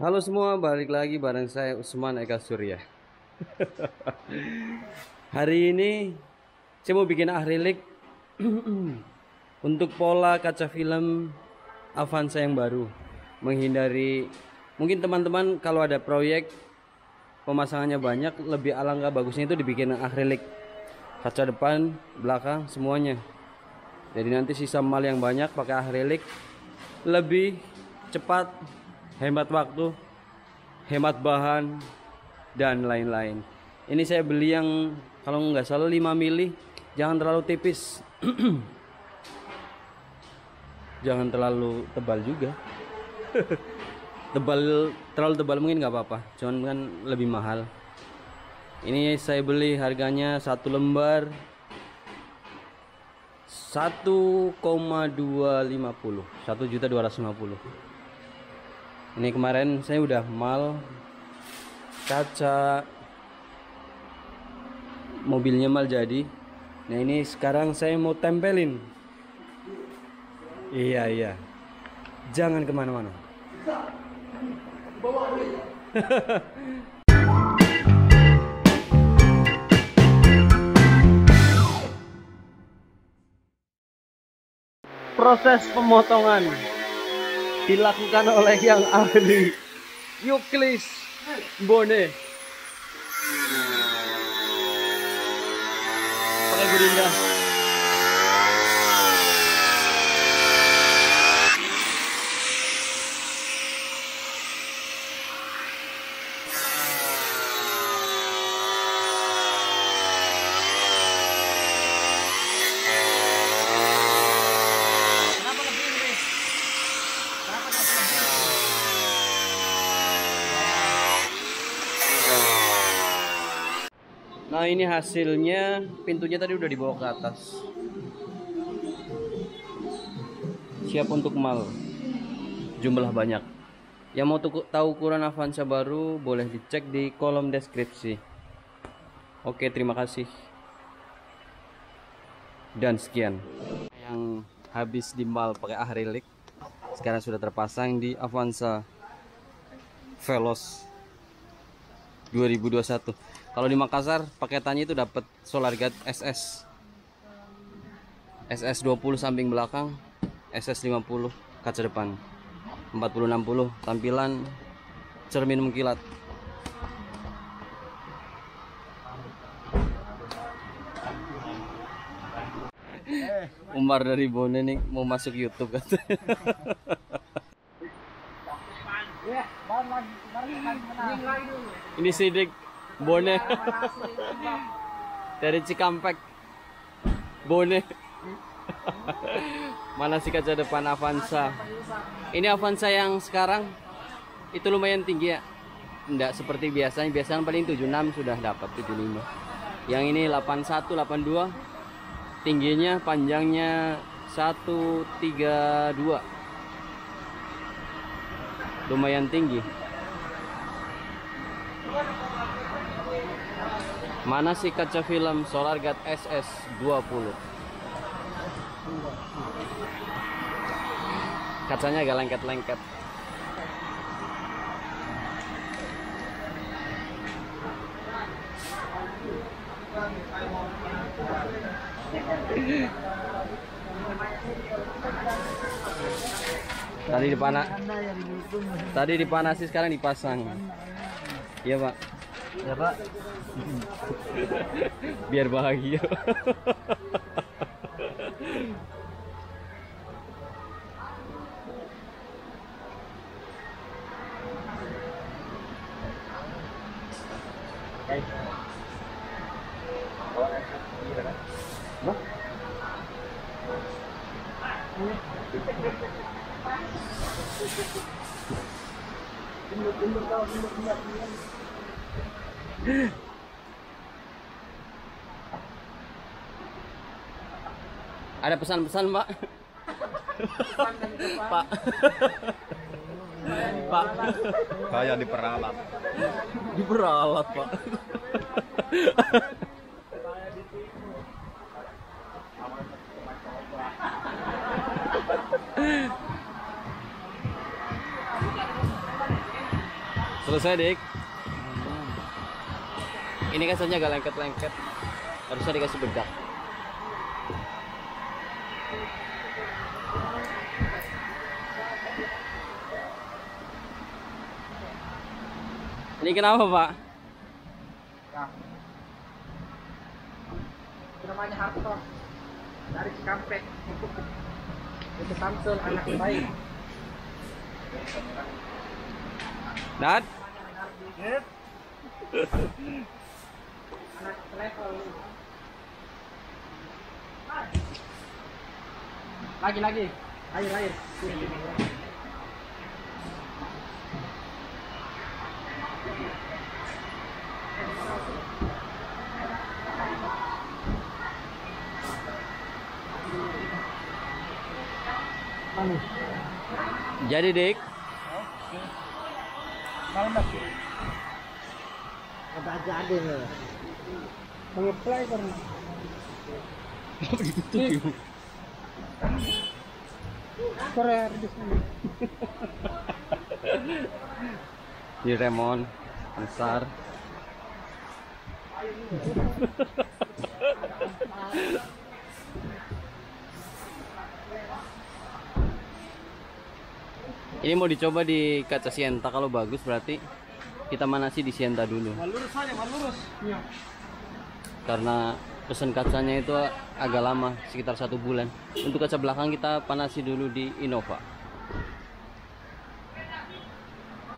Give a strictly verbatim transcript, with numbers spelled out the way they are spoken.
Halo semua, balik lagi bareng saya Usman Eka Surya. Hari ini saya mau bikin akrilik untuk pola kaca film Avanza yang baru. Menghindari, mungkin teman-teman kalau ada proyek pemasangannya banyak, lebih alangkah bagusnya itu dibikin akrilik. Kaca depan, belakang, semuanya. Jadi nanti sisa mal yang banyak pakai akrilik, lebih cepat, hemat waktu, hemat bahan, dan lain-lain. Ini saya beli yang kalau nggak salah lima mili, jangan terlalu tipis. Jangan terlalu tebal juga. Tebal, terlalu tebal mungkin nggak apa-apa, cuman kan lebih mahal. Ini saya beli harganya satu lembar satu koma dua lima nol, satu juta dua ratus lima puluh. Ini kemarin saya udah mal kaca mobilnya mal jadi. Nah ini sekarang saya mau tempelin. Iya iya, jangan kemana-mana. Proses pemotongan dilakukan oleh yang ahli, Yuklis Bone. Pakai gurindra. Nah ini hasilnya, pintunya tadi udah dibawa ke atas, siap untuk mal, jumlah banyak. Yang mau tahu ukuran Avanza baru boleh dicek di kolom deskripsi. Oke, terima kasih dan sekian. Yang habis di mal pakai akrilik sekarang sudah terpasang di Avanza Veloz dua ribu dua puluh satu. Kalau di Makassar paketannya itu dapat Solar Guard S S S S dua puluh samping belakang, S S lima puluh kaca depan, empat puluh enam puluh tampilan cermin mengkilat. Umar dari Bone nih mau masuk YouTube kan. Ini sidik Bone dari Cikampek. Bone. Mana sih kaca depan Avanza? Ini Avanza yang sekarang itu lumayan tinggi ya. Enggak seperti biasanya, biasanya paling tujuh puluh enam sudah dapat tujuh puluh lima. Yang ini delapan puluh satu, delapan puluh dua. Tingginya, panjangnya seratus tiga puluh dua. Lumayan tinggi. Mana sih kaca film Solar Guard S S dua puluh? Kacanya agak lengket-lengket. Tadi dipanas, tadi dipanasi, sekarang dipasang. Iya Pak. Ya Pak. Biar bahagia. Nah. Ada pesan-pesan, Pak? Pak. Pak. Saya diperalat. Diperalat, Pak. Selesai, Dik. Ini kacanya agak lengket-lengket. Harusnya dikasih bedak. Ini kenapa, Pak? Ya. Itu namanya Harto dari Cikampek. Itu Samsul, anak yang baik. Dad? Anak level. Lagi lagi. Air air. Sini, sini. Anu. Jadi, Dik. Malam lagi. Ada jadi nih. Mengeplay pernah. Ditutup. Korea di sana. Di remon besar. Ini mau dicoba di kaca Sienta, kalau bagus berarti kita manasi di Sienta dulu. Malurus aja, malurus. Iya. Karena pesen kacanya itu agak lama, sekitar satu bulan. Untuk kaca belakang kita panasi dulu di Innova.